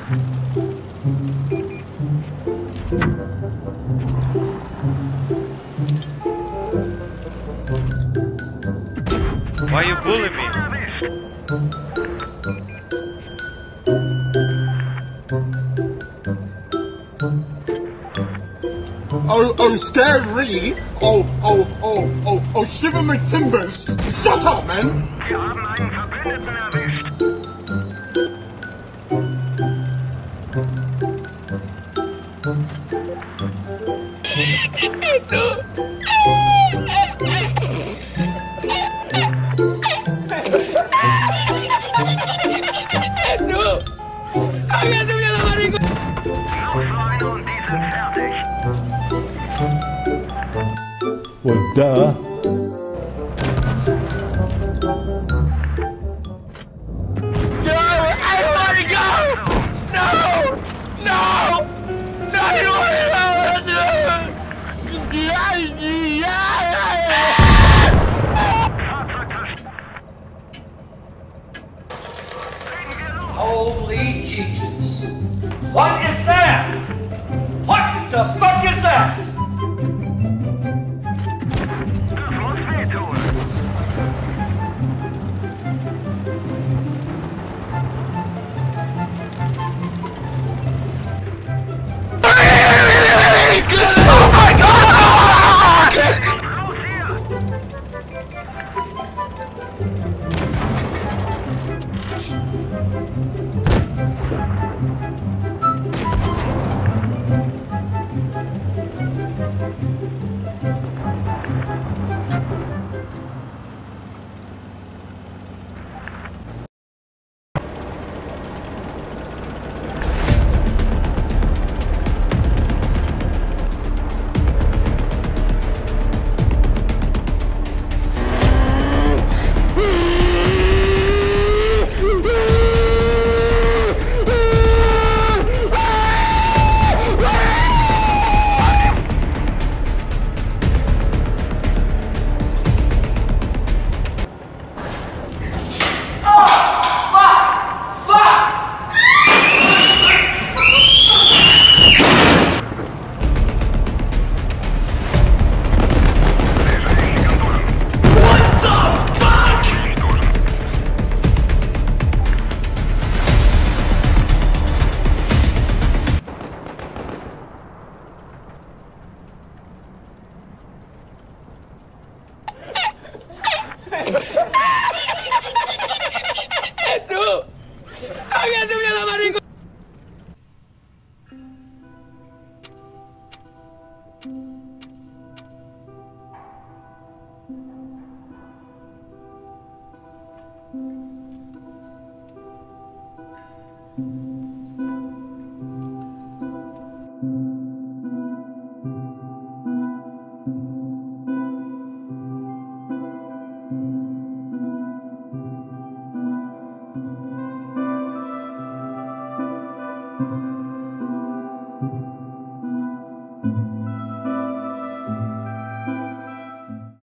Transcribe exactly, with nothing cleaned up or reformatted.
Why you bullying me? Oh, oh, scary! Oh, oh, oh, oh, oh, shiver my timbers! Shut up, man! Wir haben einen Verbündeten erwischt. No! ¡Hágate una lavarico! Noch so eine und die sind fertig. Well, duh. No! I don't want to go! No! No! No, I don't want to go! Holy Jesus. What is that?